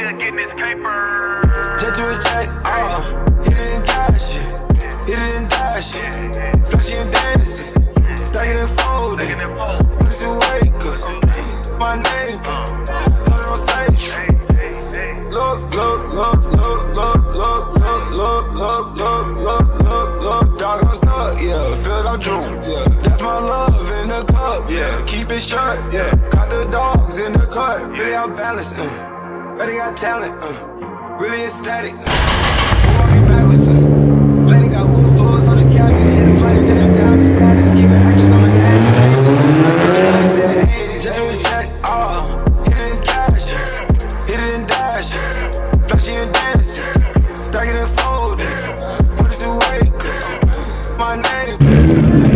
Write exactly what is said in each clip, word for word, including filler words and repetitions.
nigga getting his paper. Jet to a check, uh, hit it in cash, hit it in dash, flashy and dancing, stack it and fold it, put it away, cause my neighbor, tell it on safe. Love, love, love, love, love, love, love, love, love, love, love, love, love. Dog, I'm stuck, yeah, filled out dreams, yeah. That's my love in the cup, yeah. Keep it short, yeah. Got the dogs in the cut, really out balanced, uh. Ready got talent, uh. Really ecstatic, uh. Walking backwards, uh. Plenty got wood floors on the cabin, hit a flight into the diamond status. Keep an actress on my ass, nice in the eighties. Jet to a check, uh. Hit it in cash, hit it in dash, flashy and dancing, stack it and fold it, put it away, cause my name.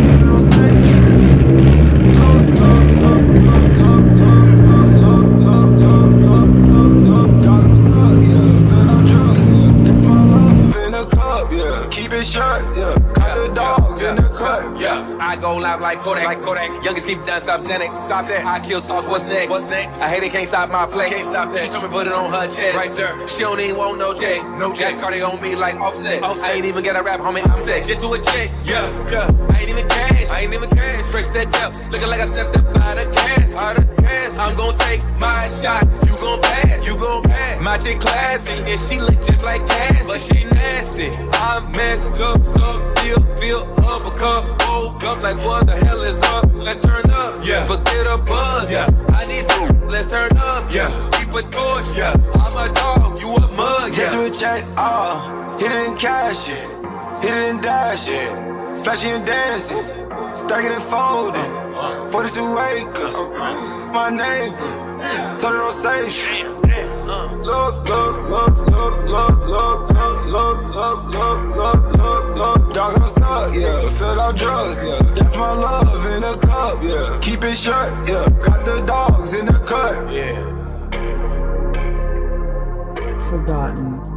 Keep it short, yeah. Got the dogs in the cut, yeah. I go live like Kodak. Like Kodak. Youngest keep down, stop Xanax. Stop that. I kill sauce. What's next? What's next? I hate it, can't stop my flex. Can't stop that. She told me put it on her chest. Right there. She don't even want no check. No check. Cardi on me like Offset. Offset. I ain't even get a rap, homie. I'm set. Jet to a check. Yeah, yeah. I ain't even cash. I ain't even cash. Fresh that tip. Looking like I stepped up out of cash. Out of cash. I'm gon' take my shot. You gon' pass. You gon' pass. My chick classy and she look just like Cassie, but she nasty. I'm messed up, stuck, still feel up a cup. Woke up like what the hell is up? Let's turn up, yeah. Forget a buzz, yeah. I need to, let's turn up, yeah. Keep a torch, yeah. I'm a dog, you a mug, yeah. Jet to a check, uh, hit it in cash, yeah. Hit it in dash, yeah. Flashy and dancing, stack it and fold it. For this away, cause my neighbor, tell it on safe. Love, love, love, love, love, love, love, love, love, love, love, love, love. Dog, I'm stuck, yeah. Filled out drugs, yeah. That's my love in a cup, yeah. Keep it short, yeah. Got the dogs in the cut, yeah. Forgotten.